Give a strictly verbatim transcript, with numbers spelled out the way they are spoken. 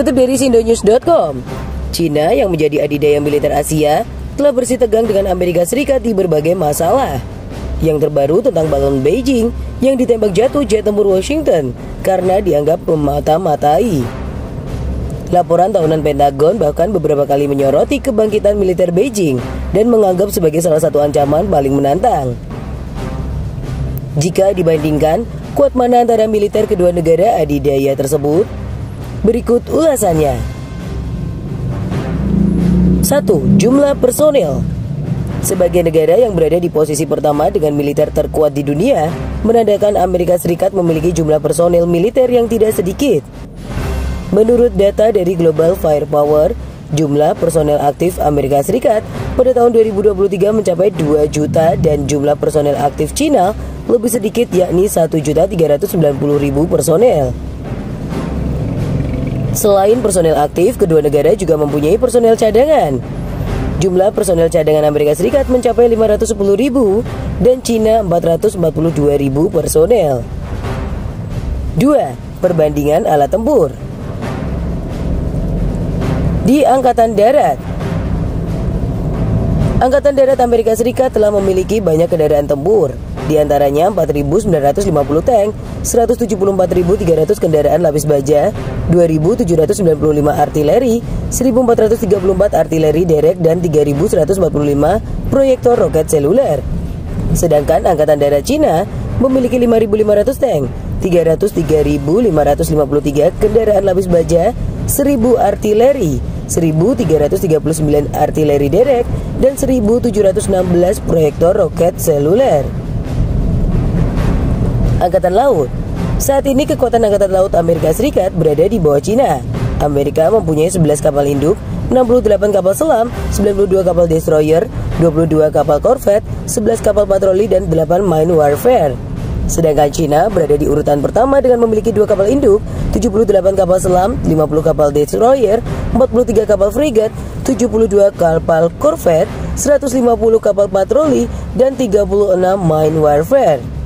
Dikutip dari Sindonews dot com, Cina yang menjadi adidaya militer Asia telah bersitegang dengan Amerika Serikat di berbagai masalah. Yang terbaru tentang balon Beijing yang ditembak jatuh jet tempur Washington karena dianggap memata-matai. Laporan tahunan Pentagon bahkan beberapa kali menyoroti kebangkitan militer Beijing dan menganggap sebagai salah satu ancaman paling menantang. Jika dibandingkan, kuat mana antara militer kedua negara adidaya tersebut? Berikut ulasannya. satu. Jumlah personel. Sebagai negara yang berada di posisi pertama dengan militer terkuat di dunia, menandakan Amerika Serikat memiliki jumlah personel militer yang tidak sedikit. Menurut data dari Global Firepower, jumlah personel aktif Amerika Serikat pada tahun dua ribu dua puluh tiga mencapai dua juta dan jumlah personel aktif Cina lebih sedikit, yakni satu juta tiga ratus sembilan puluh ribu personel. Selain personel aktif, kedua negara juga mempunyai personel cadangan. Jumlah personel cadangan Amerika Serikat mencapai lima ratus sepuluh ribu dan Cina empat ratus empat puluh dua ribu personel. dua. Perbandingan alat tempur. Di Angkatan Darat, Angkatan Darat Amerika Serikat telah memiliki banyak kendaraan tempur, di antaranya empat ribu sembilan ratus lima puluh tank, seratus tujuh puluh empat ribu tiga ratus kendaraan lapis baja, dua ribu tujuh ratus sembilan puluh lima artileri, seribu empat ratus tiga puluh empat artileri derek, dan tiga ribu seratus empat puluh lima proyektor roket seluler. Sedangkan Angkatan Darat Cina memiliki lima ribu lima ratus tank, tiga ratus tiga ribu lima ratus lima puluh tiga kendaraan lapis baja, seribu artileri, seribu tiga ratus tiga puluh sembilan artileri derek, dan seribu tujuh ratus enam belas proyektor roket seluler. Angkatan Laut. Saat ini kekuatan Angkatan Laut Amerika Serikat berada di bawah Cina. Amerika mempunyai sebelas kapal induk, enam puluh delapan kapal selam, sembilan puluh dua kapal destroyer, dua puluh dua kapal korvet, sebelas kapal patroli, dan delapan mine warfare. Sedangkan Cina berada di urutan pertama dengan memiliki dua kapal induk, tujuh puluh delapan kapal selam, lima puluh kapal destroyer, empat puluh tiga kapal frigat, tujuh puluh dua kapal korvet, seratus lima puluh kapal patroli, dan tiga puluh enam mine warfare.